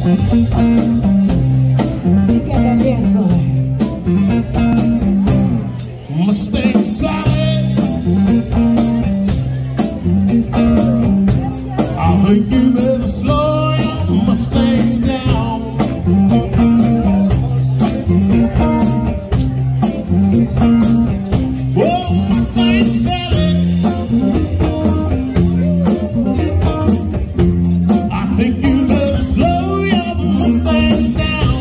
got that dance for me. Mustang solid. I think you better slow your Mustang down. Whoa, Mustang solid. I think you better slow your Mustang down.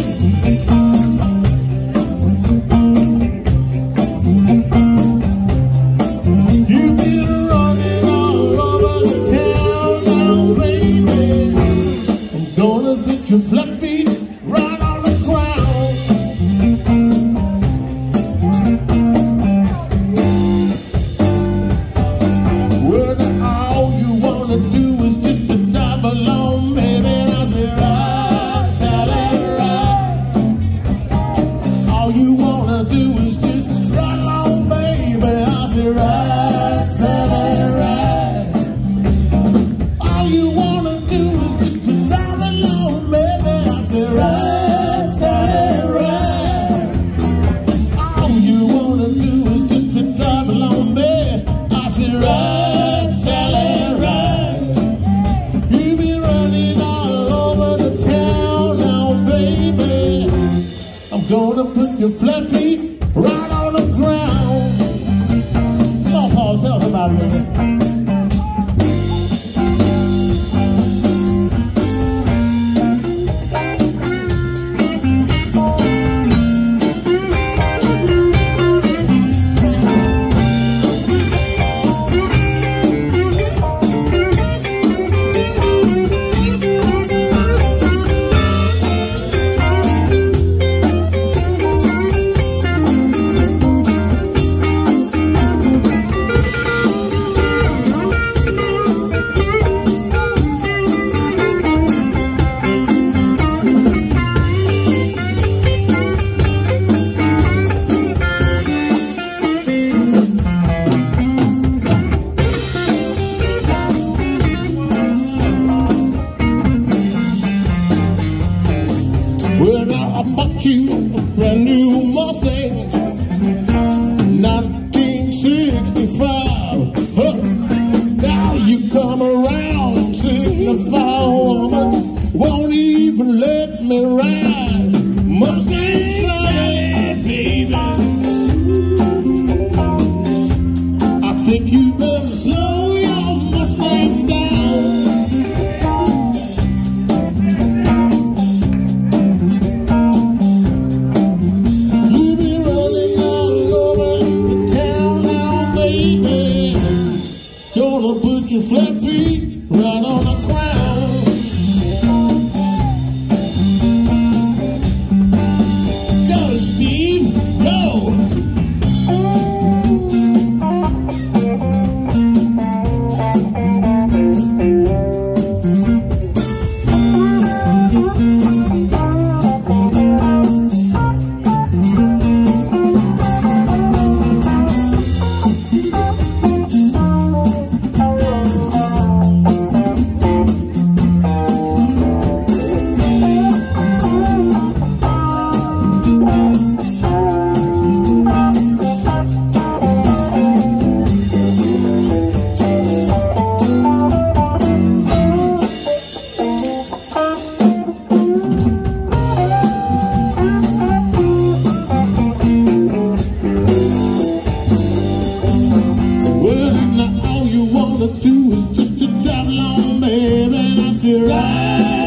You've been running all over the town now, baby. I'm gonna put your flat feet right on the ground. Well, now all you wanna do is just to drive along, baby. And I say, ride, Sally, ride. All you wanna do is just ride along, baby. I say, ride, Sally, ride. All you wanna do is just to drive along, baby. I say, ride, Sally, ride. All you wanna do is just to drive along, baby. I say, ride, Sally, ride. You be running all over the town now, baby. I'm gonna put your flat feet right on the ground. Come on, Paul, tell somebody about it. Well, now I bought you a brand new Mustang, 1965. Huh. Now you come around, signify woman, won't even let me ride. Mustang slide, baby. I think you better slow your Mustang down. Gonna put your flat feet right on the ground. Go, Steve, go! Well, now all you wanna do is just to drive along, baby. And I say, ride.